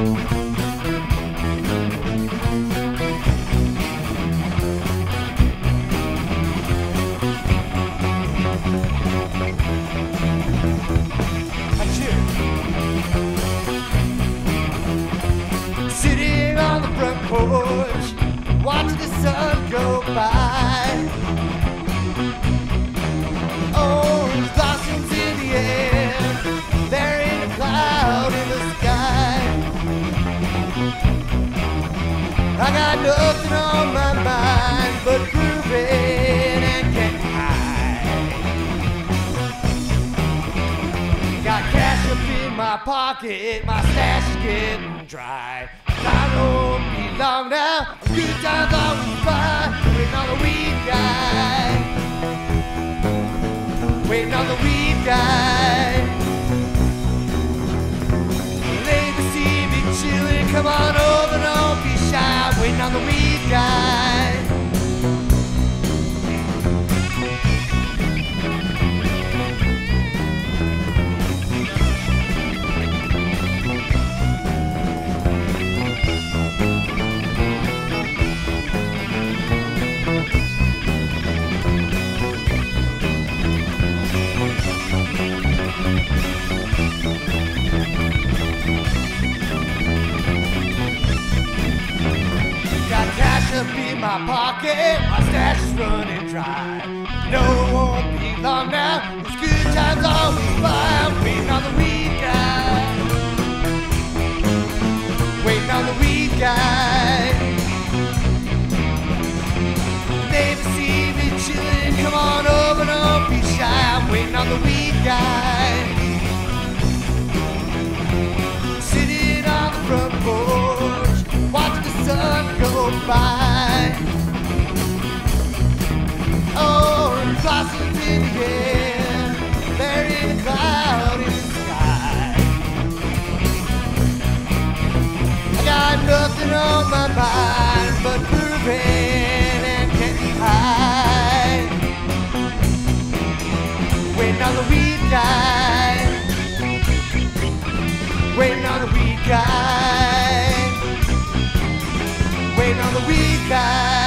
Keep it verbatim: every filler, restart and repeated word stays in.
Sitting on the front porch, watching the sun go by. Orange blossoms in the air, there ain't a cloud in the sky. I got nothing on my mind but groovin and gettin high. Got cash up in my pocket, my stash is getting dry. I don't belong now, good times always fly. Waiting on the weed guy, waiting on the weed guy. Lady, see me chillin', come on over, don't be shy. I'm waiting on the weed guy. Up in my pocket, my stash is running dry. No, it won't be long now, those good times always fly. I'm waiting on the weed guy, waiting on the weed guy. Never see me chillin', come on over, don't be shy. I'm waiting on the weed guy. Sitting on the front porch, watching the sun go by. Orange blossoms in the air, there ain't a cloud in the sky. I got nothing on my mind but groovin and getting high. Waiting on the weed guy, waiting on the weed guy, waiting on the weed guy.